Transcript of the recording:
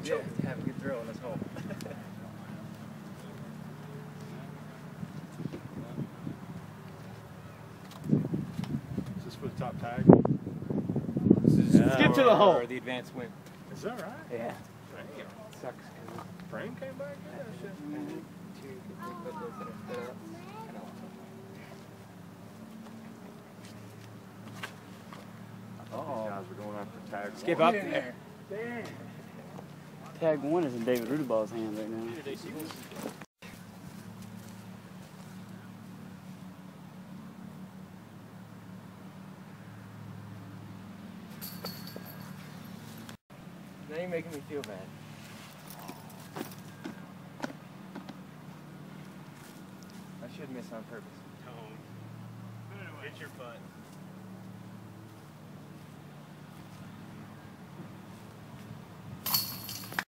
Yeah, to have a good throw on this hole. Is this for the top tag? This is Skip to the hole. the advanced win. Is that right? Yeah. Damn. Sucks because Frame came back good. That shit. two photos that are set up. These guys were going after tag. Skip one. up there. Damn. Tag 1 is in David Rudaball's hand right now. Now you're making me feel bad. I should miss on purpose. Hit your butt.